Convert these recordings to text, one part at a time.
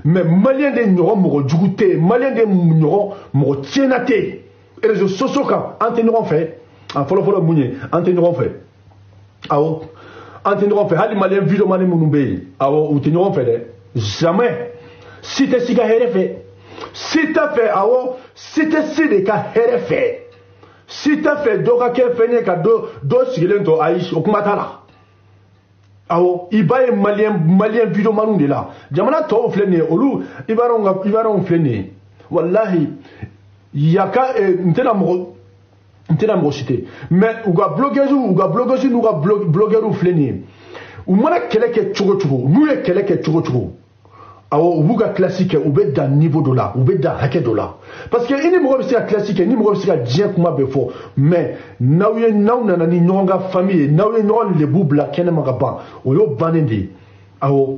mais malien de ɲɔgɔn mɔgɔ jugu tɛ malien de ɲɔgɔn mɔgɔ tiɲɛna tɛ réseaux sociaux kan an tɛ ɲɔgɔn fɛ a fɔlɔfɔlɔ mun ye an tɛ ɲɔgɔn fɛ awɔ an tɛ ɲɔgɔn fɛ hali malien videomani minnu bɛ yen awɔ u tɛ ɲɔgɔn fɛ dɛ jamais si tɛ si ka hɛrɛ fɛ si tɛ fɛ awɔ si tɛ si de ka hɛrɛ fɛ si tɛ fɛ dɔ ka kɛ fɛn ye ka dɔ sigilen to ayi o kuma t'a la awɔ i b'a ye malien videomaniw de la jamana tɔw filɛ nin ye olu ivoiriyɛnw filɛ nin ye walahi yaka n tɛna mɔgɔ citer mais u ka blogueuses n'u ka blogueurs filɛ nin ye u mana kɛlɛ kɛ cogo cogo n'u ye kɛlɛ kɛ cogo cogo awɔ u b'u ka classe kɛ u bɛ dan niveau dɔ la u bɛ dan hakɛ dɔ la parce que i ni mɔgɔ bɛ se ka classe kɛ ni mɔgɔ bɛ se ka diɲɛ kuma bɛɛ fɔ mais n'aw nana ni ɲɔgɔn ka famille ye n'aw ye ɲɔgɔn lebu bila kɛnɛma ka ban o y'o bannen de ye awɔ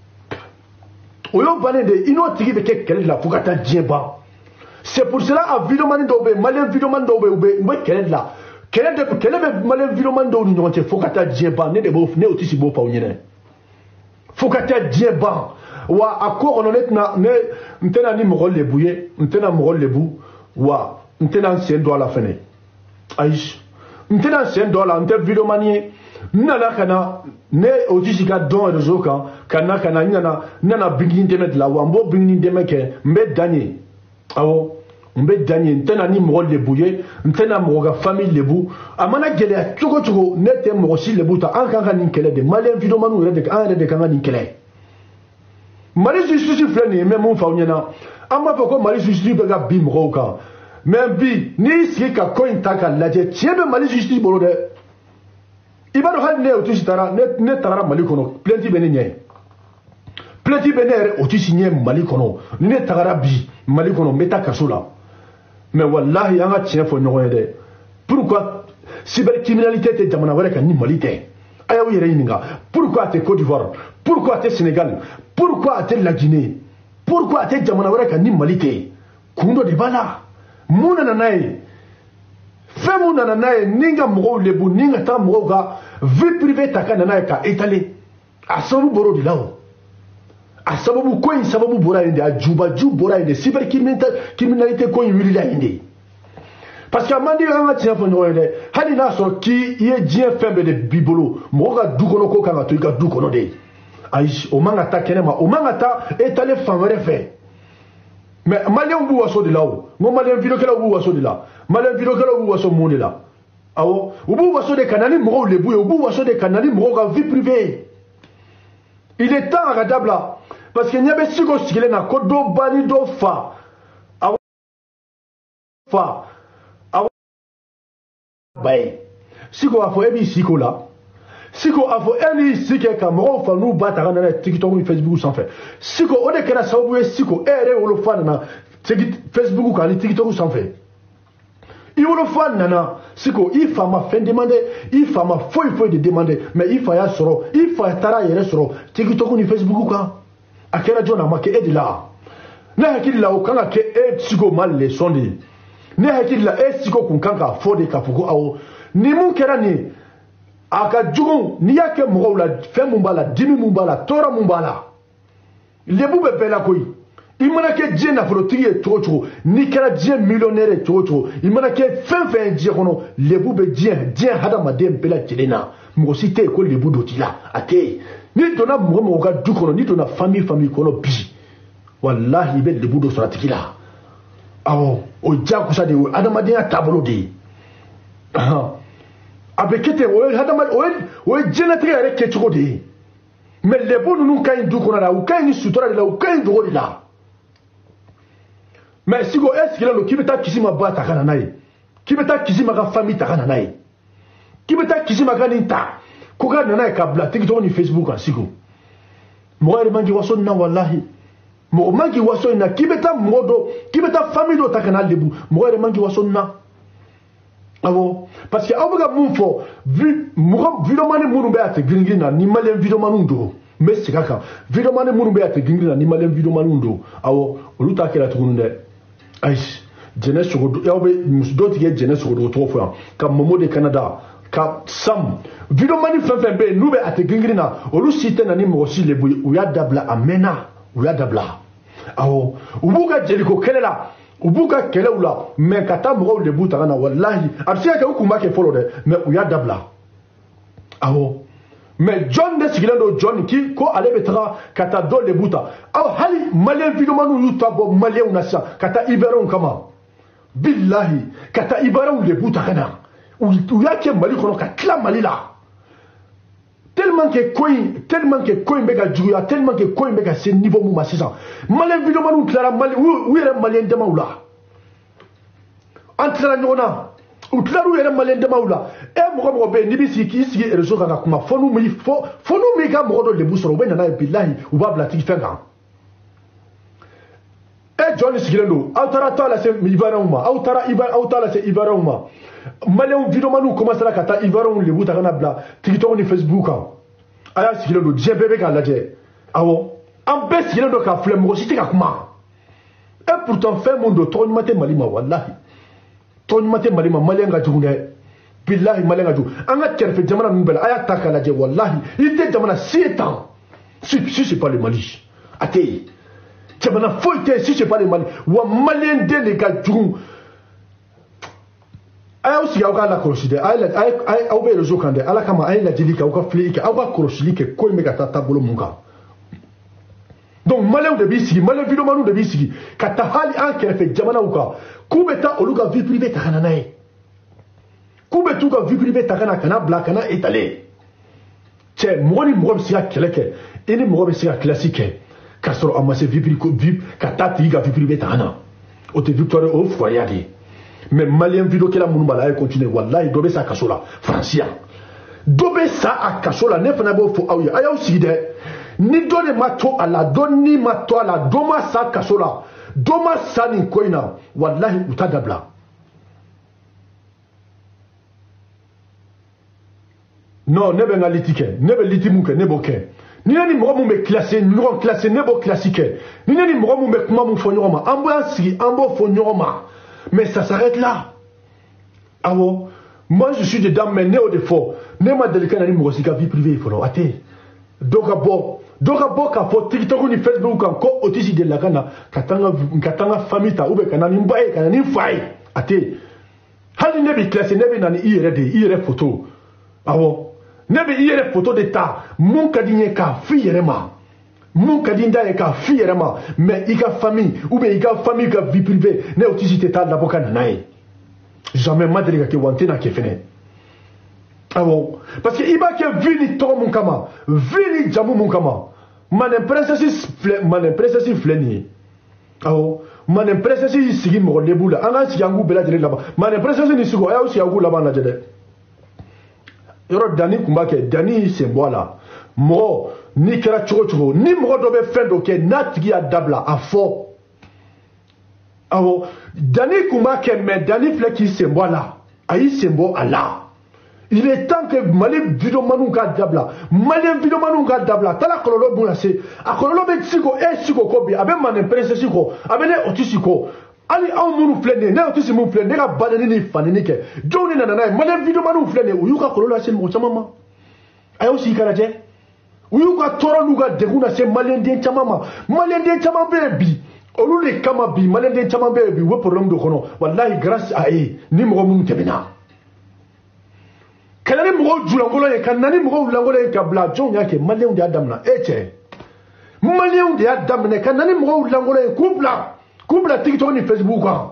o y'o bannen de ye i n'o tigi bɛ kɛ kɛlɛ de la fo ka taa diɲɛ ban c'est pour cela a videomani dɔw bɛ yen malien videomani dɔw bɛ yen u bɛ kɛlɛ de la kɛlɛ bɛ malien videomani dɔw ni ɲɔgɔn cɛ fo ka taa diɲɛ ban ne o tɛ si b'o fɔ aw ɲɛna fo ka taa diɲɛ ban wa a ko kɔnɔ n tɛna ni mɔgɔ lebu ye n tɛna mɔgɔ lebu wa n tɛna n sen don a la fɛnɛ ayi n tɛna n sen don a la n tɛ videomani ye n nana ka na ne o tɛ si ka dɔn réseau kan ka na n nana bingini dɛmɛ de la wa n b'o bingini dɛmɛ kɛ n bɛ dan ye awɔ n bɛ dan ye n tɛna ni mɔgɔ lebu ye n tɛna mɔgɔ ka famille lebu a mana gɛlɛya cogo cogo ne tɛ mɔgɔ si lebu ta an kan ka nin kɛlɛ de malien videomaniw an yɛrɛ de kan ka nin kɛlɛ mali justice filɛ nin ye n bɛ mun fɔ aw ɲɛna an b'a fɔ ko mali justice bɛ ka bin mɔgɔw kan mais bi n'i sigi ka ko in ta k'a lajɛ tiɲɛ bɛ mali justice bolo dɛ i b'a dɔn hali ne otisi taara ne tagara mali kɔnɔ plainte bɛ ne ɲɛ plainte bɛ ne yɛrɛ otisi ɲɛ mali kɔnɔ ni ne tagara bi mali kɔnɔ n bɛ taa kaso la mais walahi an ka tiɲɛ fɔ ɲɔgɔn ye dɛ pourquoi cybercriminalité tɛ jamana wɛrɛ kan ni mali tɛ a y'aw yɛrɛ ɲininka pourquoi a tɛ Côte d'Ivoire pourquoi a tɛ Sénégal pourquoi a tɛ la Guinée pourquoi a tɛ jamana wɛrɛ kan ni mali tɛ kun dɔ de b'a la mun nana n'a ye fɛn mun nana n'a ye ni ka mɔgɔw lebu ni ka taa mɔgɔw ka vie privée ta ka na n'a ye ka étaler a sababu bɔra o de la o a sababu ko in sababu bɔra yen de a jubaju bɔra yen de cybercriminalité ko in wulila yen de parce que a man di an ka tiɲɛ fɔ ɲɔgɔn ye dɛ hali n'a sɔrɔ k'i ye diɲɛ fɛn bɛɛ de b'i bolo mɔgɔ ka du kɔnɔ ko kan ka to i ka du kɔnɔ de ayi o man ka taa kɛnɛma o man ka taa étaler fan wɛrɛ fɛ mais maliyɛnw b'u waso de la o n ko maliyɛn vidéokɛlaw b'u waso de la maliyɛn vidéokɛlaw b'u waso mun de la awɔ u b'u waso de ka na ni mɔgɔw lebu ye u b'u waso de ka na ni mɔgɔw ka vie privée il est temps a ka dabila parce que ɲɛ bɛ Siko sigilen na ko dɔ ba ni dɔ fa awɔ ba ye Siko a fɔ e b'i Siko la Siko a fɔ e n'i si kɛ ka mɔgɔw fa n'u ba ta ka na n'a ye TikTok ni Facebook sanfɛ Siko o de kɛra sababu ye Siko e yɛrɛ wolofa nana Facebook kan ni TikTok sanfɛ i wolofa nana Siko i fa ma fɛn demander i fa ma foyi de demander mais i fa y'a sɔrɔ i fa taara a yɛrɛ sɔrɔ TikTok ni Facebook kan a kɛra jɔn na a ma kɛ e de la ne hakili la o kan ka kɛ e Siko ma leçon de ye ne hakili la e Siko kun kan k'a fɔ de k'a fɔ ko awɔ ni mun kɛra nin a ka jugu n'i y'a kɛ mɔgɔw la fɛn mun b'a la dimi mun b'a la tɔɔrɔ mun b'a la lebu bɛ bɛɛ la koyi i mana kɛ diɲɛ nafolotigi ye cogo cogo n'i kɛra diɲɛ millionnaire ye cogo cogo i mana kɛ fɛn fɛn ye diɲɛ kɔnɔ lebu bɛ diɲɛ hadamaden bɛɛ lajɛlen na mɔgɔ si tɛ yen ko lebu dɔ t'i la a tɛ yen n'i donna mɔgɔ ka du kɔnɔ n'i donna famille kɔnɔ bi walahi i bɛ lebu dɔ sɔrɔ a tigi la awɔ o ye diyagosa de ye o ye adamadenya taabolo de ye a bɛ kɛ ten o ye diɲɛlatigɛ yɛrɛ kɛcogo de ye mais lebu ninnu ka ɲi du kɔnɔ la u ka ɲi ni sutura de la u ka ɲi dogo de la mais Siko e sigilen don k'i bɛ taa kisi ma ba ta ka na n'a ye k'i bɛ taa kisi ma ka famille ta ka na n'a ye k'i bɛ taa kisi ma ka nin ta ko ka na n'a ye ka bila TikTok ni Facebook kan Siko mɔgɔ yɛrɛ man k'i waso nin na walahi mɔgɔ man k'i waso nin na k'i bɛ taa mɔgɔ dɔ k'i bɛ taa famille dɔ ta ka n'a lebu mɔgɔ yɛrɛ man k'i waso nin na awɔ parce que aw bɛ ka mun fɔ mɔgɔ videomani minnu bɛ a tɛ girin na ni maliyɛn videomaniw don n bɛ segin a kan videomani minnu bɛ a tɛ girin na ni maliyɛn videomaniw don awɔ olu ta kɛra tuguni dɛ ayi jɛnɛ sogo aw bɛ dɔ tigɛ jɛnɛ sogodogo tɔgɔ fɔ yan ka Momo de Canada ka Sam videomani fɛn fɛn bɛ yen n'u bɛ a tɛ girin na olu si tɛ na ni mɔgɔ si lebu ye u y'a dabila a mɛnna u y'a dabila awo ubuka jeliko kelela ubuka kelewula mais kata mo le buta kana wallahi arsia ka ukuma ke folo de mais uya dabla awo mais John de sigilando John ki ko ale betra kata do le buta aw hali malien videomanu yuta bo malien unasa kata iberon kama billahi kata iberon le buta kana uya ke mali kono ka kla mali la tellement que coin mega juya tellement que coin mega ce niveau mu masisa malien videomanu klara mali u yere malien de maula entre nyona u klaru yere malien de maula e mo be ni bisi ki sigi rezo kana kuma fonu mi ga mo do le busoro be na billahi u ba blati fenga e John sigilendo autara tala se ibarama autara ibar autala se ibarama malien videomanu commence la kata ibaron le buta kana bla TikTok ni Facebook aya sigilendo jebebe ka laje awo am be sigilendo ka flem mo siti ka kuma et pourtant fait mon do ton maté malima wallahi ton maté malima malien ga jugunde billahi malien ga jugu anga terfe jamana mbela aya taka laje wallahi ite jamana 7 ans si c'est pas le Mali até jamana foite si c'est pas le Mali wa malien de les ga jugu aya aussi ya la koroside aya au be rezo kande ala kama aya la dilika au ka flika au ka korosilike ko me ga tata bolo munga donc malin de bisigi malin videomanu de bisigi kata hali an kerefe jamana uka kubeta oluga vie privée takana nae kubetu ka vie privée takana kana bla kana étalé che moni mo siya keleke ini mo siya classique kasoro amase vie privée kata tiga vie privée takana o te victoire au foyadi mais malien vidéo que la mounbala continue wallahi dobe sa kasola francia dobe sa a kasola ne fana bo fo awya aya aussi de ni donne mato ala doni mato ala doma sa kasola doma sa ni koina wallahi utadabla non ne be ngalitike ne be litimuke ne boke ni nani mo mo me classer numéro classé ne bo classique ni nani mo mo me kuma mo fonyoroma ambulance ambo fonyoroma. Mais ça s'arrête là. Ah bon? Moi je suis dedans, mais néo de fort. Ne m'a délicat n'ani mosika vie privée il faut l'attendre. Donc d'abord quand faut TikTok ni Facebook quand otisi de la kana katanga famille ta ube kana ni mbaye kana ni fai. Ate. Hali ne bi classe ne bi nani ire photo. Ah bon? Ne bi ire photo de ta mon kadinye ka fi yerema. Mon kadinda est ka fi yerema mais il a famille ou bien il a famille ka vie privée ne otisi te ta d'avocat nae. Jamais madriga ke wantena ke fene. Ah bon? Parce que iba ke vini to mon kama, vini jamu mon kama. Man princesse fleni. Ah bon? Man princesse sigi mo lebula. Anga sigi angu bela dire là-bas. Man princesse ni sigo ya aussi angu là-bas na jede. Yoro dani kumbake dani sembola. Mo ni kera chogo ni mo do be fendo ke natigi ya dabla afo. Ah bon? Dani kumbake mais dani fleki sembola. Ayi sembo ala. Il est temps que Mali videomanu ka dabla. Mali videomanu ka dabla. Tala kololo buna se. A kololo be siko siko kobi. Abe man princesse siko. Abe ne otisiko. Ali aw munu flene ne otisi mu flene ka badani ni fanini ke. Joni nana na Mali videomanu flene uyuka kololo se mo chamama. Ayo si karaje. Uyuka toro luga deguna se Mali den chamama. Mali den chamama be olu le kama bi Mali den chamama be wo problème de kono. Wallahi grâce à ni mo mun tebena. Kanani mgo julangolo ye kanani mgo julangolo ye kabla jon yake malien de adamna eche malien de adamna kanani mgo julangolo ye kubla TikTok ni Facebook ka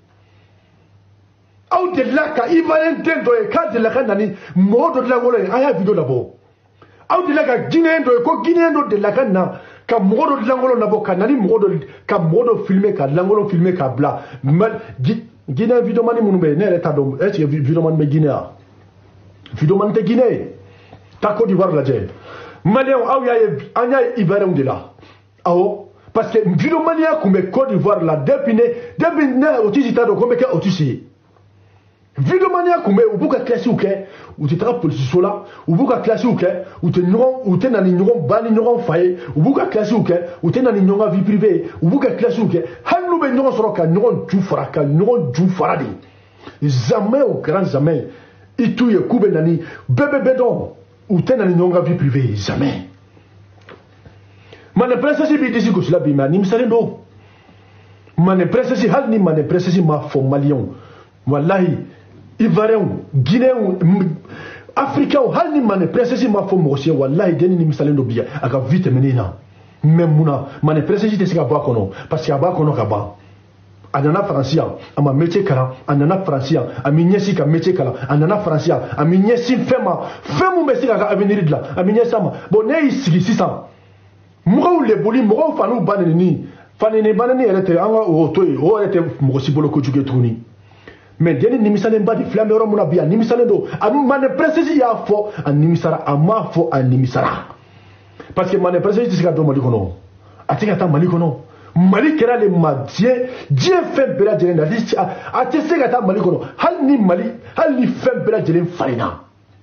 au de la ka ivalen dendo ye ka de la kanani modo de langolo ye aya video labo au de la ka guinéendo ko guinéendo de la kana ka modo de langolo labo kanani modo ka modo filmer ka langolo filmer ka bla guiné video mani munube ne reta do est video mani be guinéa Vidéoman te Guinée, ta Côte d'Ivoire la djel. Malien, anya Ivoirien de là. Parce que vidéomania comme Côte d'Ivoire la depuis otisi ta do comme que otisi. Vidéomania comme ou buka classe ou que ou tu trappes pour ce là ou buka classe ou que ou te nuron ou te nani nuron bani nuron faye ou buka classe ou que ou te nani nuron vie privée ou buka classe ou que hanu be nuron soroka nuron ju faraka nuron ju faradi. Jamais au grand jamais. Itu ye kube nani bébé bédon ou te nani nyonga vie privée jamais mane princesse bi disi ko sila bi ma ni misalen do mane princesse hal ni mane princesse ma fo malien wallahi ivoirien guinéen africain hal ni mane princesse ma fo mosie wallahi deni ni misalen do biya aka vite menina même muna mane princesse te sika ba kono parce que aba kono ka ba anana francia ama métier kala anana francia ami nyesi ka métier kala anana francia ami nyesi fema be sika ka avenir de la ami nyesama bon ne sigi 600 mo le boli mo fanu baneni fanene banani elete anga otoy o elete mo sibolo ko juge tuni mais deni nimisalen ba di flamme ro muna biya nimisalen do am mane princesse ya fo an nimisara ama fo an nimisara parce que mane princesse sika do mali kono atika ta mali kono mali kera le ma Dieu fait bela jelen dati ate sika ta mali kono hal ni fait bela jelen farina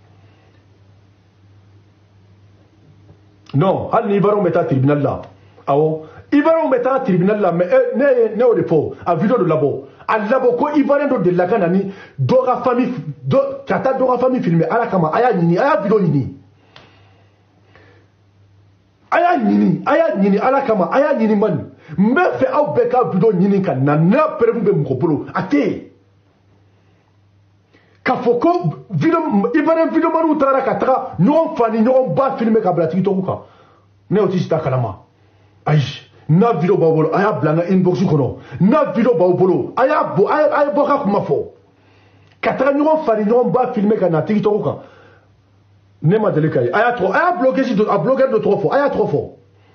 non hal ni baron meta tribunal là awo ibaron meta tribunal là mais ne o defo a vidéo de labo a labo ko ibaron do de la kanani dora famille do kata dora famille filmé ala kama aya vidéo nini aya nyini ala kama aya nyini man mbefe au beka vidéo nyini kan na preuve be mkopolo ate kafoko vidéo ibaron vidéo manu tara kataka non fani non ba filmé ka bla TikTok ka ne otista kalama ay na vidéo bawolo aya blanga inbox kono na vidéo bawolo aya boka kuma fo kataka non fani non ba filmé ka na TikTok ka ne ma dele kay aya bloqué si a bloqué de trop fort aya trop fort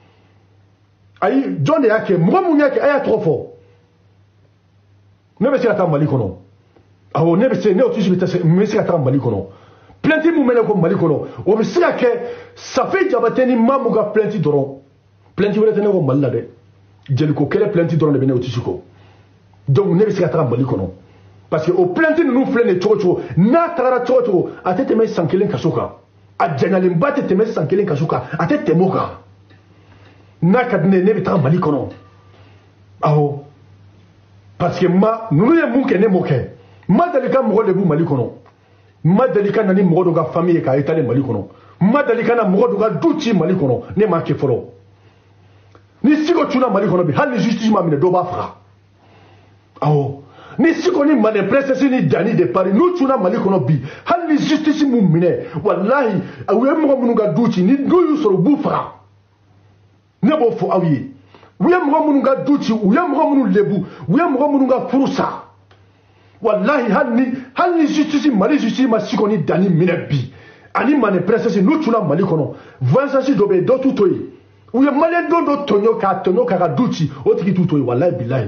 ay John yake mo yake aya trop fort ne be sira ta mali kono awo ne be se ne otusi bita se me sira ta mali kono plenty mu mele ko mali kono o be sira ke ça fait jabateni mamu ga plenty doron plenty wala tene ko malla de jeli ko kele plenty doron de be ne otusi ko donc ne be sira ta mali kono parce que au plenty nous flene chocho na tara chocho atete me sankelen kasuka a janalen ba te teme sankelen kasuka ate temoka na kadne ne bita mali kono aho parce que ma nunu ye munke ne moke ma dalika mo de bu mali kono ma dalika nani mo do ga famille ka etale mali kono ma dalika na mo do ga duti mali kono ne ma ke folo ni siko tuna mali kono bi hal justice ma mine do ba fra aho ni siko ni mane princesse ni dani de Paris nous tuna mali kono bi hal ni justice mu mine wallahi awe mo munu ga duti ni do yu soro bu fra ne bo fo awiye uye mo munu ga duti uye mo munu lebu uye mo munu ga furusa wallahi hal ni justice mali justice ma siko ni dani mine bi ani mane princesse nous tuna mali kono vansansi do be do tutoyi uye male do tonyo ka duti o tiki tutoyi wallahi billahi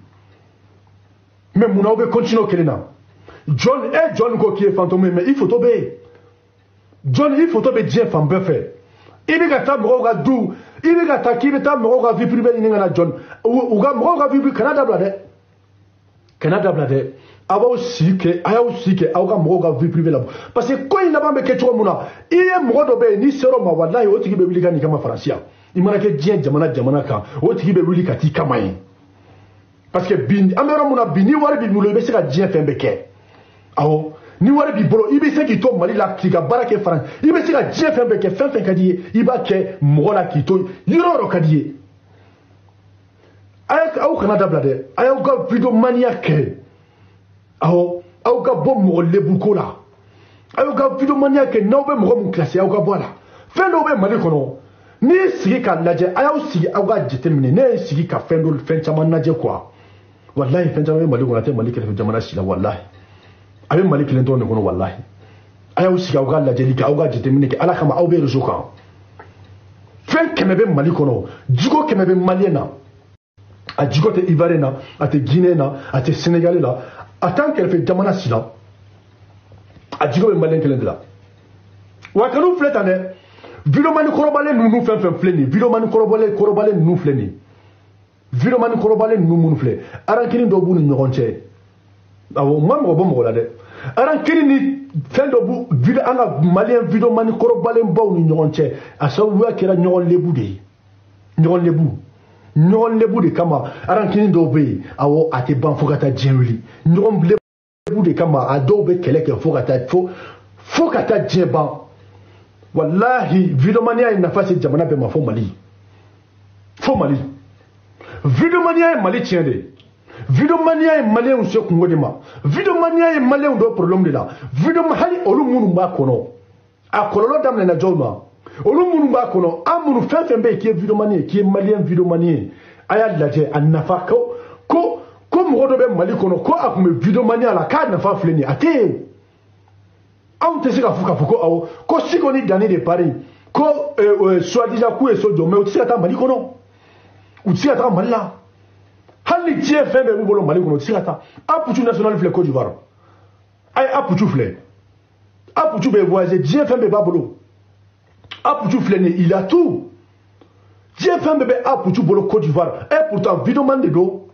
mais mon aube continue kelena John ko qui est fantôme mais il faut tomber John il faut tomber Dieu femme fait il est gata mo ga du il est gata qui beta mo ga vie privée ni ngana John ou ga mo ga vie Canada blade aba aussi que au ga mo ga vie privée là parce que quand il n'a pas me ketcho muna il est mo do be ni sero ma wallahi o tiki be wili kan ni kama francia il m'a ke Dieu jamana ka o tiki be wili kati kama yin parce que bin amero muna bini wari bi mulo be se ka Dieu fait beke awo ni wari bi bolo ibe se ki to mali la ki ka barake France ibe se ka Dieu fait beke fin kadiye iba ke mo la ki to yoro kadiye ay au Canada blade ay au ga video maniaque awo au ga bom mo lebu ko la ay au ga video maniaque na be mo mu classe au ga bola fin do be mali kono ni sigi ka laje ay au sigi au ga jetemine ne sigi ka fin do fin chama naje quoi wallahi fen jamabe mali ko te mali kele jamana sila wallahi abe mali kele to ne kono wallahi ayaw siga uga la jeli ka uga jete minike ala kama awbe rejoka fen kemebe mali kono jigo kemebe maliena a jigo te ivarena ate guinéena ate sénégalais atan kele fe jamana sila a jigo be malien kele de la wa kanu fletane vilomani korobale nunu fen fleni vilomani korobale nunu fleni Viromani korobale numun fle arankini do bu ni ñogonce awo mam go bom gola de arankini ni fen do bu video anga malien video mani korobale baw ni ñogonce asawu akira ñogon lebu de kama arankini do be awo ate ban fogata jenwili ñogon lebu de kama a do be keleke fogata jeba wallahi video mani ay nafasi jamana be mafo mali fo Mali Vidomania est Mali tient de Vidomania est malien sur Congodema Vidomania est malien do problème de là Vidomania olu munu ba kono a kololo dam na jolma olu munu ba kono amunu fenfembe qui est Vidomania qui est malien Vidomania aya laje annafa ko mo do be Mali kono ko akume Vidomania la ka nafa fleni ate on te sika fuka fuko awo ko sikoni dani de Paris ko soi-disant ku eso do mais uti ata Mali kono uti ata Mali la hali tie fembe mu bolo Mali kono uti ata aputu national fle Côte d'Ivoire ay aputu fle aputu be voyager tie fembe babolo aputu fle ne il a tout tie fembe be aputu bolo Côte d'Ivoire et pourtant Vidomande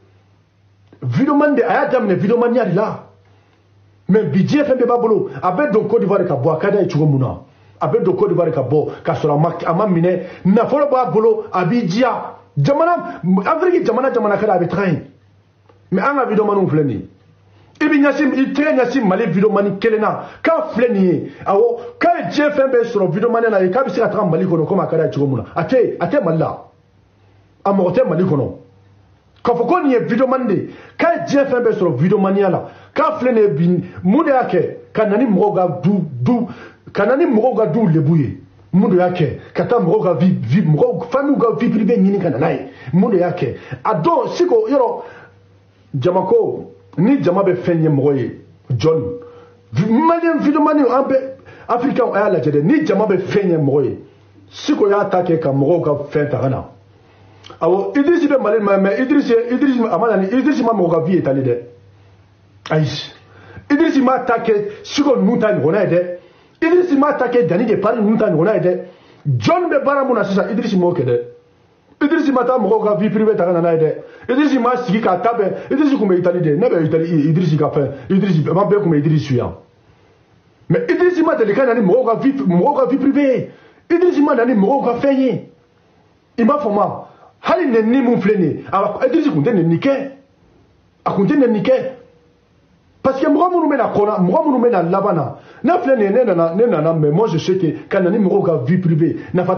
aya damne Vidomania là mais bidje fembe babolo abe do Côte d'Ivoire ka bo akada e chugo muna abe do Côte d'Ivoire ka bo ka sora amamine na folo babolo abidja jamana Afrique jamana kada be train mais anga Vidomanu fleni ibi nyasim itre nyasim Mali Vidomani kelena ka fleni awo ka je fembe soro Vidomani na ka bisi atra Mali kono koma akada e chugo muna ate malla amote Mali kono ka foko ni Vidomande ka je fembe soro Vidomania la ka flene bin mude yake kanani mwoga kanani mwoga du lebuye mude yake kata mwoga vi mwoga fami ga vi privé nyini kananaye mude yake ado siko yoro jamako ni jamabe fenye mwoye John malien Vidomani ambe africain aya la jede ni jamabe fenye mwoye siko ya atake ka mwoga fenta kana awo Idrisi be malien mais Idrisi amanani Idrisi ma mwoga vi etali de Aïs. Idrisi m'a attaqué sur une montagne ronade. Idrisi m'a attaqué Dani de Paris montagne ronade. John be baramuna sisa Idrisi mo kede. Idrisi m'a ta mo ga vie privée ta kana ide. Idrisi m'a sigi ka tabe. Idrisi kuma Italie de. Nebe Italie Idrisi ka fait. Idrisi m'a be kuma Idrisi ya. Mais Idrisi m'a de kana ni mo ga vie privée. Idrisi m'a nani mo ga fenye. Ima foma. Hali ne ni mun fleni. Alors Idrisi kunde ne nike. Akunde ne nike. Parce que moi, je labana. Mais moi, je sais que quand on a une vie privée,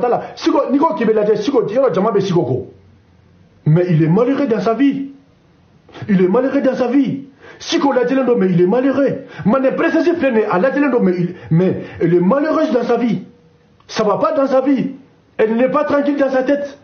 mais il est malheureux dans sa vie. Il est malheureux dans sa vie. Mais il est malheureux. Mais elle est malheureuse dans sa vie. Ça ne va pas dans sa vie. Elle n'est pas tranquille dans sa tête.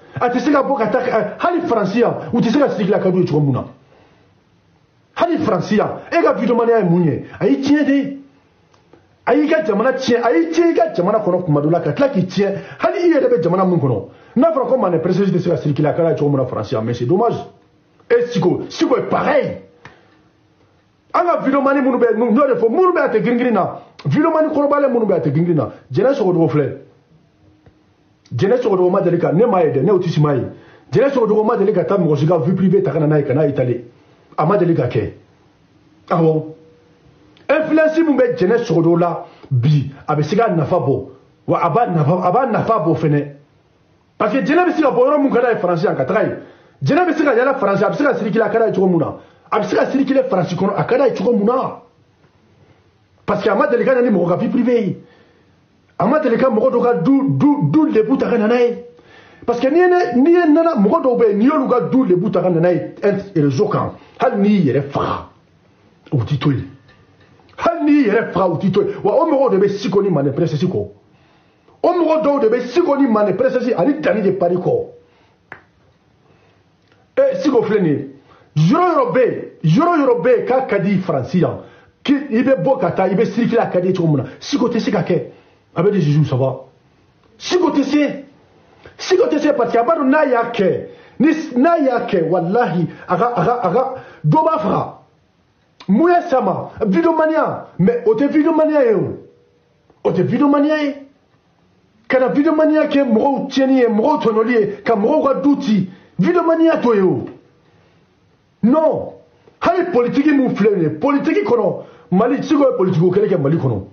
Hali Francia ega Vidomania e munye ayi tien de ayi ga jamana tien ayi tien ga jamana kono kumadula ka tlaki tien hali iye de jamana mun kono na fra comme on est précisé de ce circuler kala to mona Francia mais c'est dommage et siko est pareil anga Vidomani munu be no de fo munu be ate gringrina Vidomani kono bale munu be ate gringrina jena so do fle jena so do ma delika ne maide ne otisi mai jena so do ma delika tam mo siga vie privée ta kana na kana Italie Amadeli Gake. Ah bon? Influence mumbe jene sodo la bi abesiga nafabo wa aba nafabo fene. Parce que jene besiga boyoro mungada e français en katrai. Jene besiga yala français abesiga sirikila akada e chogomuna. Abesiga sirikile français kono akada e chogomuna. Parce que Amadeli Gake ni mo vie privée. Amadeli Gake mo doka du le buta kana nai. Parce que ni nana mo do be ni yolu ga du le buta kana nai et zokan. Hal ni yere fra ou titoy hal ni yere fra ou titoy wa omoro de be sikoni mane presse siko omoro do de be sikoni mane presse si ali Dani de Paris ko e siko fleni yoro be ka kadi francia ki ibe bokata ibe circuler kadi chomuna siko te sika ke abe de Jésus ça va siko te se parce que abado na yake na yake wallahi aga doba fra mouya sama Vidomania mais ote Vidomania yo ote Vidomania kana Vidomania ke mo tieni mo tonoli ka mo ga duti Vidomania to yo non hali politique mu flene politique kono Mali tigo politique kele ke Mali kono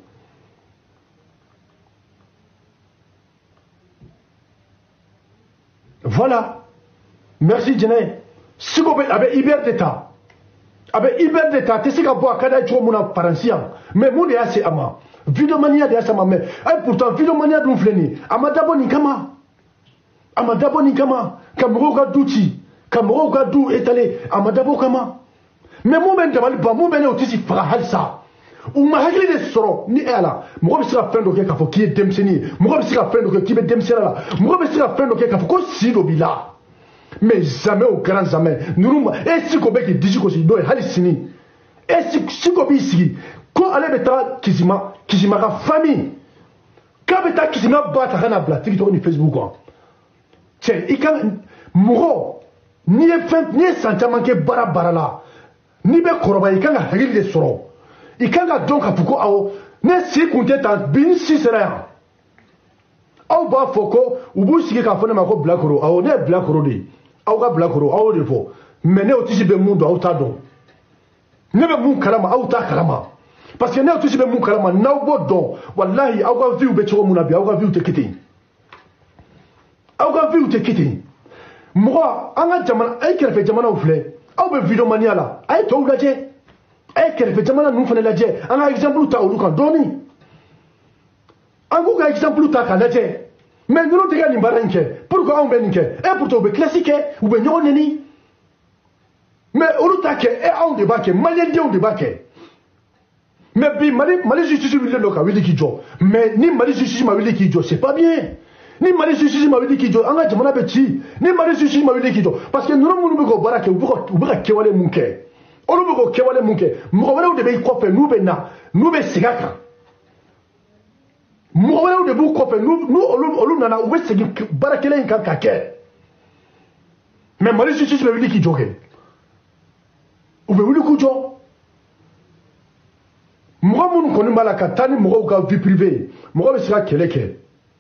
voilà. Merci Djene. Si vous avez Iber d'État, tu sais qu'à kada tu as Parancia, mais mon est assez ama. Vidomania de Asama, mais pourtant Vidomania d'un fleni, Amadabo Nikama. Amadabo ni kama kamro ka duti kamro ka du étalé amadabo kama mais mo ben dabal ba mo ben otisi fara halsa ou ma hakili de soro ni ala mo be sira fendo ke ka fo ki demseni mo be sira fendo ke ki be demseni la mo be sira fendo ke ka fo ko sido bila mais jamais au grand jamais nous et si ko be ki diji ko si do halisini et si ko bi sigi ko ale beta kizima ka famille ka beta kizima bata kana bla TikTok ni Facebook quoi tiens il kan muro ni e sentiment ke bara la ni be koroba il kan ga hakili de soro il kan ga donc afuko awo ne si kunte tan bin si sera ya aw ba foko ubu sigi ka fone ma ko black ro awo ne black ro de aw ga black ro awo de fo mais ne otisi be mundo aw ta don ne be mun kalama aw ta kalama parce que ne otisi be mun kalama naw bo don wallahi aw ga view be chogo munabi aw ga view te kiti aw ga view te kiti mo anga jamana ay kerfe jamana ufle aw be video mania la ay to laje ay kerfe jamana nu fane laje anga exemple ta olu kan doni angu ga exemple ta ka laje mais nous te ga ni baranke pourquoi on be ninke et pourtant be classique ou be nyoneni mais olu ta ke e on de bake malien de on de bake mais bi mali justice bi le loka wili ki jo mais ni mali justice ma wili ki jo c'est pas bien ni mali justice ma wili ki jo anga jamana be chi ni mali justice ma wili ki jo parce que nous nous be ko barake ou be ke wale munke olu be ko ke wale munke mo wale de be ko fe nous be sigaka mo wale de bu ko fe nous olu nana ou be sigi barake le kan ka ke mais mali justice ma wili ki jo ke ou be wili ku jo mɔgɔ minnu kɔni b'a la ka taa ni mɔgɔw ka vie privée mɔgɔ bɛ se ka kɛlɛ kɛ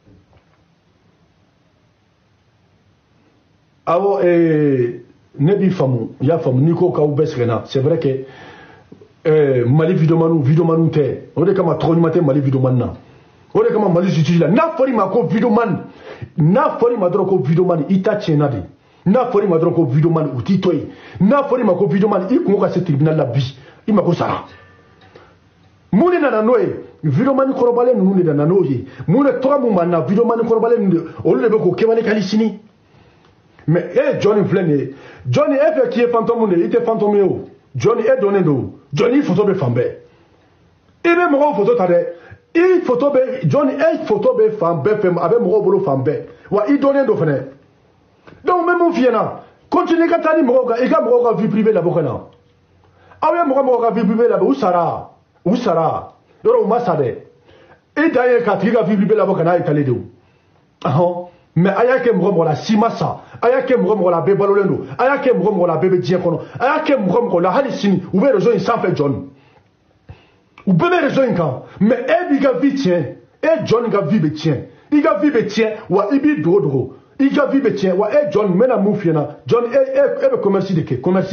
awɔ ne b'i faamu i y'a faamu n'i ko k'aw bɛɛ sɛgɛnna c'est vrai que mali videoman tɛ o de kama tɔgɔ ɲuman tɛ mali videoman na o de kama mali justice la n'a fɔra i ma ko videoman n'a fɔra i ma dɔrɔn ko videoman i ta tiɲɛna de n'a fɔra i ma dɔrɔn ko videoman u t'i to yen n'a fɔra i ma ko videoman i kungo ka se tribunal la bi i ma ko sara mun de nana n'o ye videomani kɔrɔbalen ninnu de nana n'o ye mun de tɔgɔ mun b'an na videomani kɔrɔbalen ninnu de olu de bɛ k'o kɛwale kali sini mais e Johnny filɛ nin ye Johnny e fɛ k'i ye fantôme de ye i tɛ fantôme ye o Johnny e donnen don Johnny photo bɛ fan bɛɛ i bɛ mɔgɔw photo ta dɛ i photo bɛ Johnny e photo bɛ fan bɛɛ fɛ a bɛ mɔgɔw bolo fan bɛɛ wa i donnen don fɛnɛ donc n bɛ mun f'i ɲɛna continue ka taa ni mɔgɔw kan i ka mɔgɔw ka vie privée labɔ ka na aw ye mɔgɔ ka vie privée labɔ u sara. U sara yɔrɔ u ma sa dɛ e dan ye k'a tigi ka vie privée labɔ ka n'a étalé de o mais a y'a kɛ mɔgɔ la si ma sa a y'a kɛ mɔgɔ la a bɛɛ balolen don a y'a kɛ mɔgɔ la a bɛɛ bɛ diɲɛ kɔnɔ a y'a kɛ mɔgɔ la hali sini u bɛ réseau in sanfɛ John u bɛɛ bɛ réseau in kan mais e b'i ka vie tiɲɛ e John ka vie bɛ tiɲɛ i ka vie bɛ tiɲɛ wa i b'i dogo i ka vie bɛ tiɲɛ wa e John n bɛna mun f'i ɲɛna John e bɛ commerce de kɛ commerce.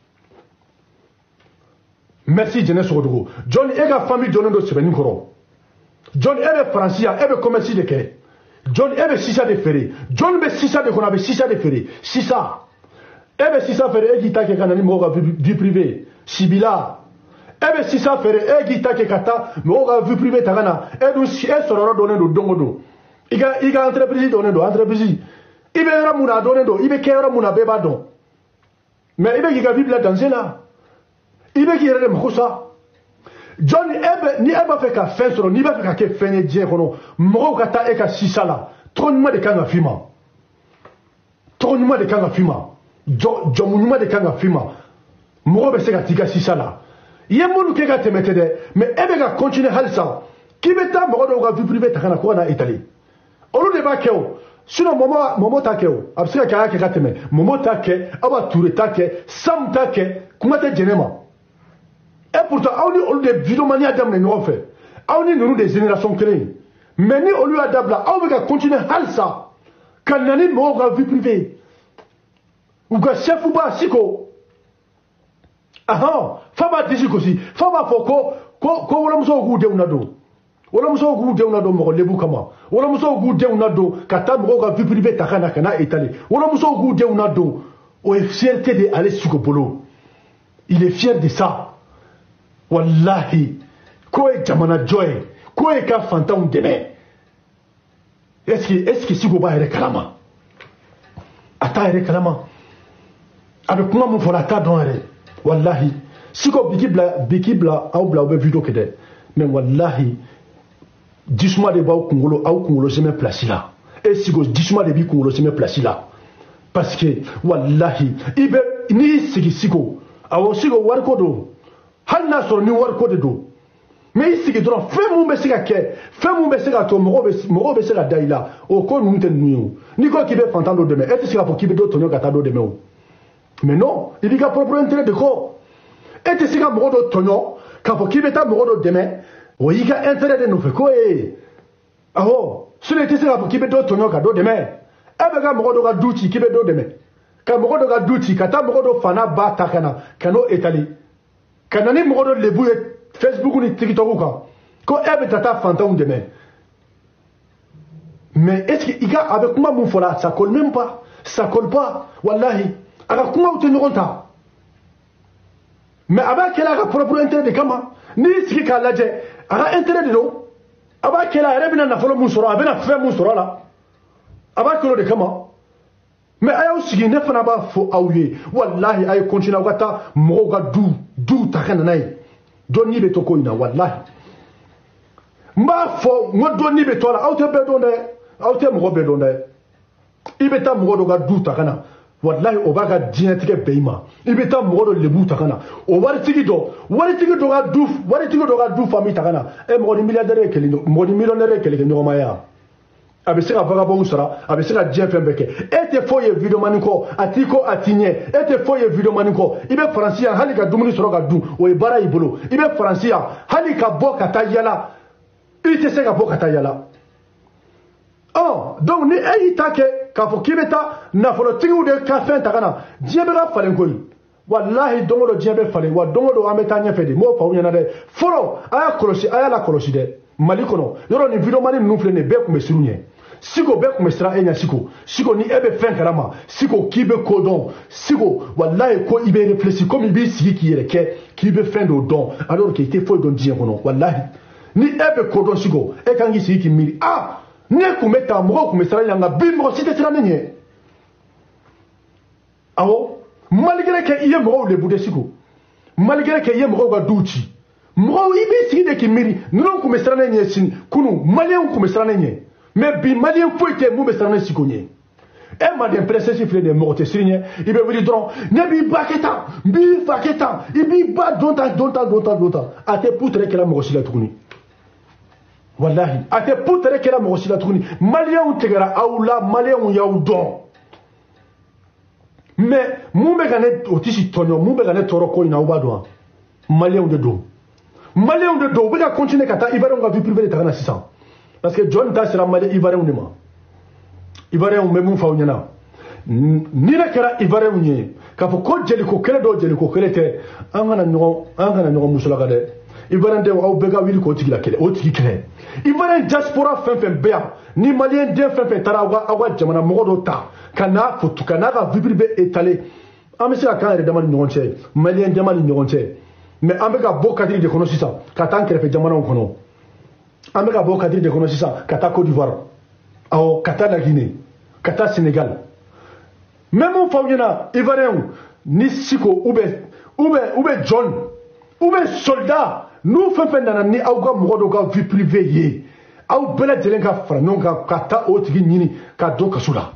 Merci Jene Sogodogo. John e ka famille donnen do sɛbɛnni kɔrɔ. John e bɛ Faransi yan e bɛ commerce de kɛ. John e bɛ sisa de feere. John bɛ sisa de kɔnɔ a bɛ sisa de feere. Sisa. E bɛ sisa feere e k'i ta kɛ ka na ni mɔgɔw ka vie privée. Sibila. E bɛ sisa feere e k'i ta kɛ ka taa mɔgɔw ka vie privée ta ka na. E dun e sɔrɔyɔrɔ donnen do don o don. I ka entreprise donnen do entreprise. I bɛ yɔrɔ mun na a donnen do i bɛ kɛ yɔrɔ mun na bɛɛ b'a dɔn. Mais i bɛ k'i ka vie bila danger la. I bɛ k'i yɛrɛ de mako sa John ni e b'a fɛ ka fɛn sɔrɔ n'i b'a fɛ ka kɛ fɛn ye diɲɛ kɔnɔ mɔgɔw ka taa e ka sisa la tɔgɔ ɲuman de kan ka f'i ma tɔgɔ ɲuman de kan ka f'i ma jɔmu ɲuman de kan ka f'i ma mɔgɔw bɛ se ka t'i ka sisa la i ye minnu kɛ ka tɛmɛ tɛ dɛ mais e bɛ ka continuer halisa k'i bɛ taa mɔgɔ dɔw ka vie privée ta ka na ko ka na étaler olu de b'a kɛ o sinon Momo t'a kɛ o a bɛ se ka kɛ a y'a kɛ ka tɛmɛ Momo t'a kɛ Aba Touré t'a kɛ Sam t'a kɛ kuma tɛ jɛnɛ ma. Et pourtant, on est au lieu de vidéomania d'amener nous fait. On est nous des générations clés. Mais ni au lieu d'abla, on va continuer à ça. Quand on a une vie privée. Ou que chef ou pas, siko. Ah, fama disiko si. Fama foko, ko wala muso gude unado. Wala muso gude unado mo lebu kama. Wala muso gude unado kata mo vie privée takana kana étalé. Wala muso gude unado. O est fierté de aller sur polo. Il est fier de ça. Wallahi, ko e jamana joy, ko e ka fantanw dɛmɛ. Est-ce que siko b'a yɛrɛ kalama? a t'a yɛrɛ kalama a bɛ kuma mun fɔ a t'a dɔn yɛrɛ walahi siko biki bila aw bɛ video kɛ dɛ mais walahi jisuma de b'aw kunkolo sɛmɛ place la et siko jisuma de b'i kunkolo sɛmɛ place la parce que walahi n'i y'i sigi siko awɔ siko wariko don hali n'a sɔrɔ ni wariko de don mais i sigi dɔrɔn fɛn mun bɛ se ka kɛ fɛn mun bɛ se ka to mɔgɔw bɛ se ka da i la o ko ninnu tɛ ninnu ye o n'i ko k'i bɛ fantan dɔ dɛmɛ e tɛ se k'a fɔ k'i bɛ dɔ tɔɲɔ ka taa dɔ dɛmɛ o mais non i b'i ka propre intérêt de kɔ e tɛ se ka mɔgɔ dɔ tɔɲɔ k'a fɔ k'i bɛ taa mɔgɔ dɔ dɛmɛ o y'i ka intérêt de nɔfɛ ko ye awɔ sinon i tɛ se k'a fɔ k'i bɛ dɔ tɔɲɔ ka dɔ dɛmɛ e bɛ ka mɔgɔ dɔ ka du ci k'i bɛ dɔ dɛmɛ ka mɔgɔ dɔ ka du ci ka taa mɔgɔ dɔ fa n'a ba ta ka na ka n'o étali ka na ni mɔgɔ dɔ lebu ye Facebook ni TikTok kan ko e bɛ taa fantanw dɛmɛ mais est-ce que i ka a bɛ kuma mun fɔ la ça colle même pas ça colle pas wallahi a ka kumaw tɛ ɲɔgɔn ta mais a b'a kɛla a ka propre intérêt de kama n'i y'i sigi k'a lajɛ a ka intérêt de don a b'a kɛla a yɛrɛ bɛna nafolo mun sɔrɔ a bɛna fɛn mun sɔrɔ a la a b'a kɛ o de kama mais a y'aw sigi ne fana b'a fɔ aw ye wallahi a ye continuer aw ka taa mɔgɔw ka du ta ka na n'a ye dɔ ni bɛ to ko in na wallahi n b'a fɔ n ko dɔ ni bɛ to a la aw tɛ bɛɛ dɔn dɛ aw tɛ mɔgɔ bɛɛ dɔn dɛ i bɛ taa mɔgɔ dɔ ka du ta ka na wallahi o b'a ka diɲɛtigɛ bɛɛ i ma i bɛ taa mɔgɔ dɔ lebu ta ka na o waritigi dɔ ka du famille ta ka na mɔgɔ ni milliardaire ye kelen mɔgɔ ni millionnaire ye kelen kɛ ɲɔgɔn ma ye a bɛ se ka vagabond sara a bɛ se ka diɲɛ fɛn bɛɛ kɛ e tɛ foyi ye videomani kɔ a t'i ko a t'i ɲɛ e tɛ foyi ye videomani kɔ i bɛ faransi yan hali ka dumuni sɔrɔ ka dun o ye baara y'i bolo i bɛ faransi yan hali ka bɔ ka taa yala i tɛ se ka bɔ ka taa yala donc ni e y'i ta kɛ k'a fɔ k'i bɛ taa nafolotigiw de ka fɛn ta ka na diɲɛ bɛ ka falen koyi walahi don o don diɲɛ bɛ falen wa don o don an bɛ taa ɲɛfɛ de n b'o fɔ aw ɲɛna dɛ fɔlɔ a y'a lakɔlɔsi dɛ mali kɔnɔ yɔrɔ nin videomani ninnu filɛ nin bɛɛ tun bɛ siru ɲɛ siko bɛɛ tun bɛ siran e ɲɛ siko ni e bɛ fɛn kalama siko k'i bɛ ko dɔn siko walahi ko i bɛ réfléchir komi i b'i sigi k'i yɛrɛ kɛ k'i bɛ fɛn dɔ dɔn alors que i tɛ foyi dɔn diɲɛ kɔnɔ walahi ni e bɛ ko dɔn siko e kan k'i sigi k'i miiri ne tun bɛ taa mɔgɔw tun bɛ siran yan nka bi mɔgɔ si tɛ siran ne ɲɛ awɔ malgré que i ye mɔgɔw lebu de siko malgré que i ye mɔgɔw ka duw ci mɔgɔw i b'i sigi de k'i miiri ninnu tun bɛ siran ne ɲɛ sini kunun maliyɛnw tun bɛ siran ne ɲɛ mais bi maliyɛn foyi tɛ mun bɛ siran ne siko ɲɛ e manden princesse filɛ nin ye mɔgɔ tɛ siri ɲɛ i bɛ wuli dɔrɔn ne b'i ba kɛ tan n b'i fa kɛ tan i b'i ba don tan a tɛ putere kɛla mɔgɔ si la tuguni wallahi a tɛ putere kɛla mɔgɔ si la tuguni maliyɛnw tigɛra aw la maliyɛnw y'aw dɔn mais mun bɛ ka ne o tɛ si tɔɲɔ mun bɛ ka ne tɔɔrɔ ko in na aw b'a dɔn wa maliyɛnw de don u bɛ ka continuer ka taa ivoiriyɛnw ka vie privée de ta ka na sisan parce que jɔn ta sera mali ivoiriyɛnw de ma ivoiriyɛnw bɛ mun fɔ aw ɲɛna ni ne kɛra ivoiriyɛnw ye k'a fɔ ko jeliko kɛlɛ dɔ jeliko kɛlɛ tɛ an kana ɲɔgɔn musolaka dɛ ivoiriyɛn denw aw bɛɛ ka wuli k'o tigi kɛlɛ ivoiriyɛn diaspora fɛn fɛn bɛ yan ni maliyɛn den fɛn fɛn taara aw ka jamana mɔgɔ dɔ ta ka n'a ka vie privée étaler an bɛ se ka k'an yɛrɛ dama ni ɲɔgɔn cɛ maliyɛn dama ni ɲɔgɔn cɛ mais an bɛ ka bɔ kadiri de kɔnɔ sisan ka taa an kɛrɛfɛ jamanaw kɔnɔ an bɛ ka bɔ kadiri de kɔnɔ sisan ka taa Côte d'Ivoire awɔ ka taa la Guinée ka taa Sénégal même mun fɔ aw ɲɛna ivoiriyɛnw ni siko ou bien jɔn ou bien soldat n'u fɛn fɛn nana ni aw ka mɔgɔ dɔw ka vie privée ye aw bɛɛ lajɛlen ka fara ɲɔgɔn kan ka taa o tigi ɲini ka don kaso la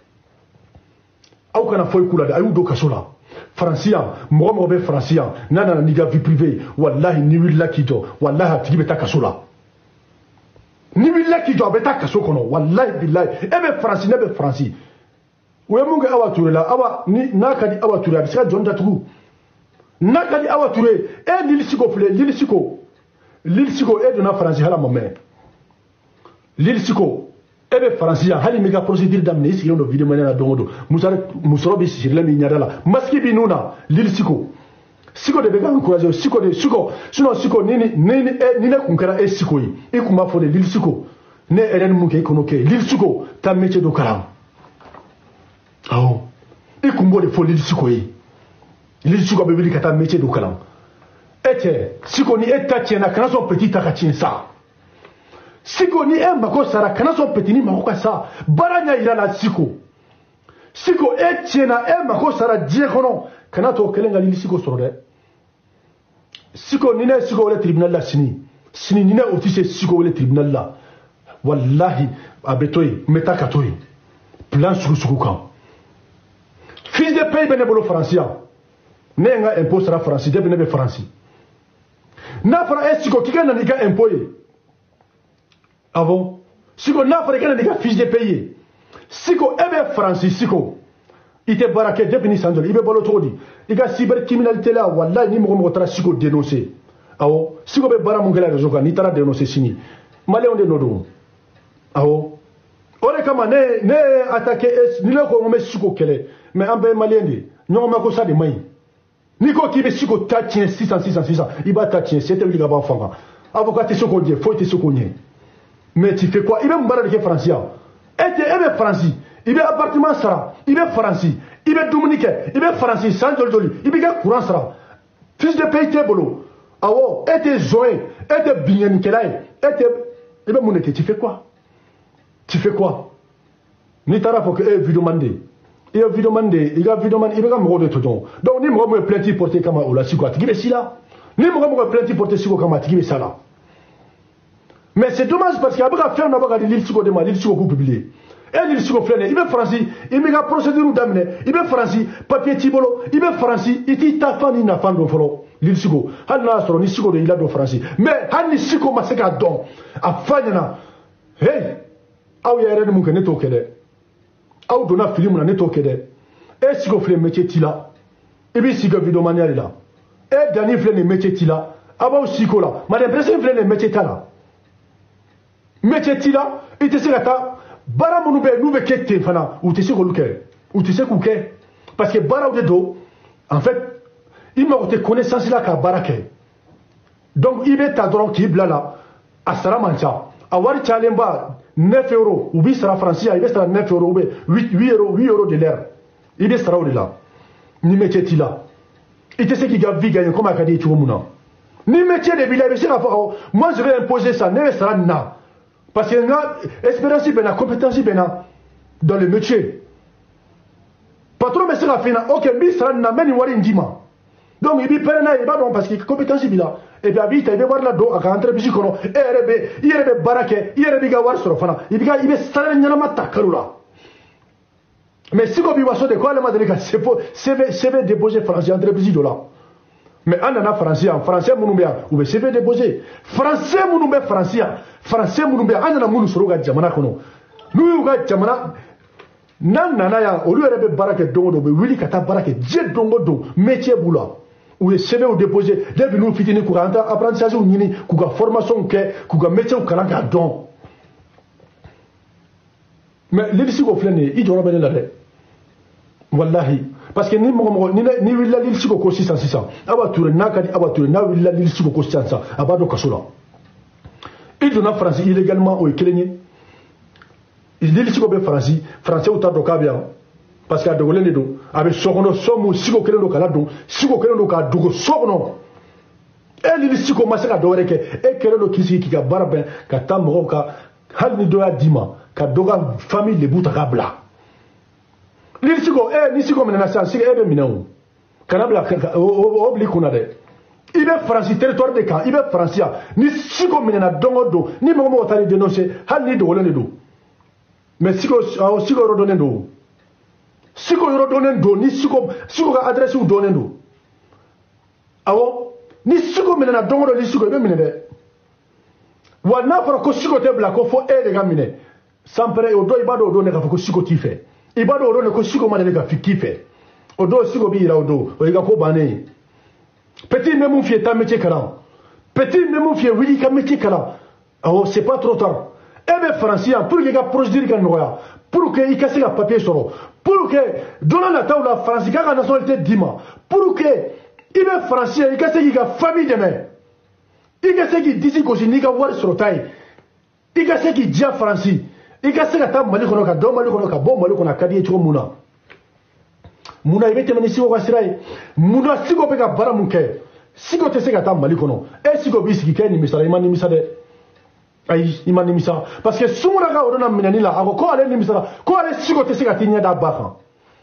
aw kana foyi k'u la dɛ a y'u don kaso la faransi yan mɔgɔ bɛ faransi yan n'a nana n'i ka vie privée wallahi n'i wulila k'i jɔ wallahi a tigi bɛ taa kaso la ni wulila k'i jɔ a bɛ taa kaso kɔnɔ wallahi billahi e bɛ faransi ne bɛ faransi u ye mun kɛ Awa Ture la n'a ka di Awa Ture a bɛ se ka jɔn datugu n'a ka di Awa Ture e Lil Siko filɛ Lil Siko e donna faransi hali a ma mɛn Lil Siko e bɛ faransi yan hali n'i ka procédure daminɛ i sigilen don vidéo na don o don musɔrɔ bɛ sirilen min ɲɛda la masque b'i nun na Lil Siko de bɛ ka encourager sinon Siko ni ne kun kɛra e Siko ye i kun b'a fɔ de Lil Siko ne yɛrɛ ni mun kɛ i kɔnɔ kɛ Lil Siko taa métier dɔ kalan awɔ i kun b'o de fɔ Lil Siko ye Lil Siko bɛ wuli ka taa métier dɔ kalan e cɛ Siko ni e ta tiɲɛna kana sɔn petit ta ka tiɲɛ sa Siko ni e mako sara kana sɔn petit ni mako ka sa baara ɲɛ yira la Siko siko etiena mako sara die kono kana to kelenga lili siko soro de siko nine siko wala tribunal la sini nine otise siko wala tribunal la wallahi abetoy metakatoy plan suku kan fils de pays benebolo français nenga impôt sera français de benebe français na fara siko kigana niga impôt avant siko na fara kigana niga fils de pays siko ebe français siko ite barake depuis sandol ibe bolo todi iga cybercriminalité la wallahi ni mo tra siko dénoncer awo siko be bara mongela réseau kan ni tara dénoncer sini malé on de nodo awo ore kama ne attaquer ni le ko ngome siko kele mais ambe maliendi nyoma ko sa de mai ni ko kibe siko tatien 600 iba tatien c'était lui gaba fanga avocat siko die faut te siko nie mais tu fais quoi ibe mbara de français ebe français ibe appartement sara ibe français ibe dominike ibe français sans doldoli ibe ga courant sara fils de pays tebolo awo ete zoé ete bien kelay ete ibe monete tu fais quoi ni tara faut que video mandé il a video mandé ibe ga mo de todo donc ni mo plainte porter kama ola siko atigibe sila ni mo plainte porter siko kama atigibe sala mais c'est dommage parce qu'il y a pas faire na ba ga lil siko de ma lil siko ko publier et lil siko flene ibe français ibe ga procédure damne ibe français papier tibolo ibe français iti ta fani na fando folo lil siko hal na soro ni siko de ila do français mais hal ni siko masaka don afanyana hey aw ya rede mun ke ne to kede aw dona film na ne to kede e siko flene métier tila ibi siko video manière là e dani flene métier tila abaw siko la madame president flene métier tala métier tila ite se gata bara munu be nu be kette fana ou te se ko luke ou te se ku ke parce que bara de do en fait il m'a été connaissance là ka barake donc il est ta droit qui blala asara mancha awari chalemba 9 euros ou 8 sera français il sera 9 euros ou 8 euros de l'air il est sera au là ni métier tila il te se qui gagne gagne comme akadi tu muna ni métier de bila be se moi je vais imposer ça ne sera na parce que nga espérance bena compétence bena dans le métier patron mais sera fina OK bi sera na meni wari ndima donc il bi perena il ba don parce que compétence bila et bien vite il va voir la do aka entre bisi kono erebe barake yerebe ga war soro fana il be sala nyana mata karula mais si ko bi waso de quoi le madrika CV déposer français entre bisi do là mais on a français mounoubia ou CV déposé français mounoubia français mounoubia on a mounu soroga jamana kono nous ga jamana nan nana ya olu rebe barake dongo do wili kata barake je dongo do métier boula ou CV ou déposé depuis nous fitini courant apprentissage ou nini kuga formation ke kuga métier ou kalanga don mais les disi ko flene i joro bene la de wallahi parce que ni willa lil siko ko 600 abature nakadi abature na willa lil siko ko 600 abado kasula il donna français illégalement au kelenye lil siko be français ou tado kabia parce que adogole ne do abe sokono somu siko kelendo kala do siko kelendo ka dugo sokono e lil siko masaka do reke e kelendo kisi ki ka barbe ka tamro ka hal ni do ya dima ka doga famille le buta kabla Nisiko nisiko menena sansi ebe minau kanabla obli kuna de ibe France territoire de kan ibe France nisiko menena dongodo ni mo tari dénoncer hal ni do wolene do mais siko rodone do siko rodone do ni siko ka adresse u donen do awo ni siko menena dongodo ni siko ebe menede wana fara ko siko te bla ko fo de gamine sampere o do ibado do ne ka ko siko ti fe ibado oro ne ko siko ma ne ga fikife odo siko bi ira odo o ga ko bane petit même fie ta métier kala petit même fie wili ka métier kala oh c'est pas trop tard et be français pour que ga procédure kan noya pour que i kase ga papier soro pour que dona la taula français ga nationalité dima pour que ibe français i kase ga famille de me i kase ki disi ko ni ga war soro tai i kase ki dia français ika sega ta mali kono ka do mali kono ka bo mali kono ka di echo muna ibete mani siko ka sirai muna siko pe ka bara munke siko te sega ta mali kono e siko bisiki ke ni misala imani misade ay imani misa parce que sumura ga odona minani la ako ko ale ni misala ko ale siko te sega tinya da bafa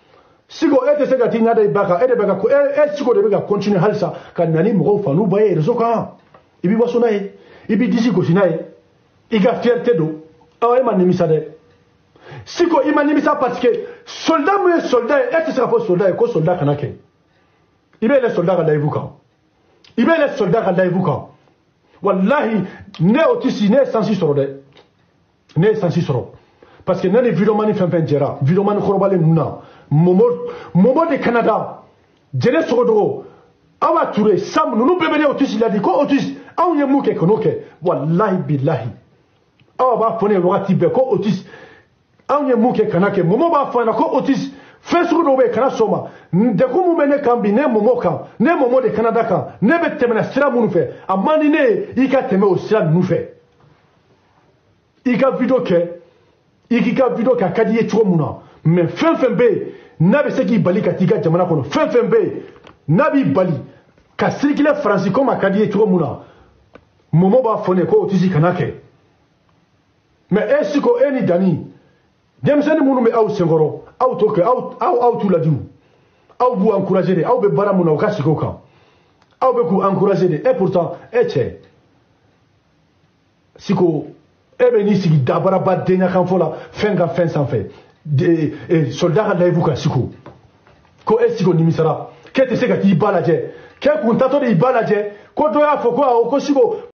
Siko ete se ka ti nyada ibaka ede baka ko siko de beka continue halsa kan nani mo fa nu baye rezo ka ibi wasona e ibi disi ko sinae iga fierté do awa ma nimisa de siko ima nimisa parce que soldat mo soldat ete se ka fo soldat ko soldat kanake ibe le soldat ka daivuka ibe le soldat ka daivuka wallahi ne otisi ne sansi soro de ne sansi soro parce que nani videomani fenfen jera videomani korobale nuna momo de Canada jene sogodogo awa touré sam nunu bebede otisi ladi ko otisi aw nye muke konoke wallahi billahi awa ba fone wakati be ko otisi aw nye muke kanake momo ba fona ko otisi fesugo do be kana soma de ko mu mene kambi ne momo kan ne momo de Canada kan ne be temena sira munu fe amani ne ika teme o sira munu fe ika video ke ikika video ka kadiye chwo muna mais fen be nabi seki bali katika jamana kono fen be nabi bali ka circuler France comme akadiye chwo muna momo ba fone ko otisi kanake mais esiko eni dani demseni munu me aw sengoro aw toke aw tu ladiu aw bu encourager de aw be bara muna o kasiko kan aw be ku encourager de et pourtant eche siko ebe ni sigi dabara ba denya kan fola fenga fen sans fait de soldat ka laivu ka siko ko esiko ni misara kete se ka ti balaje ke kuntato de ibalaje ko do ya foko ko siko